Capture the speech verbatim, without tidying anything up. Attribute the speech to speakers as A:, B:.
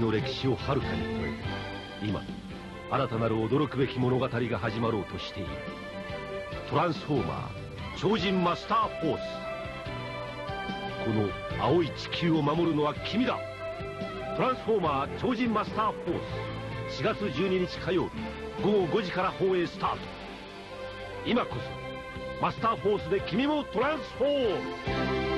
A: の歴史をはるかに超え、今新たなる驚くべき物語が始まろうとしている。トランスフォーマー超人マスターフォース。この青い地球を守るのは君だ。トランスフォーマー超人マスターフォース、しがつじゅうににち火曜日ごごごじから放映スタート。今こそマスターフォースで君もトランスフォーム。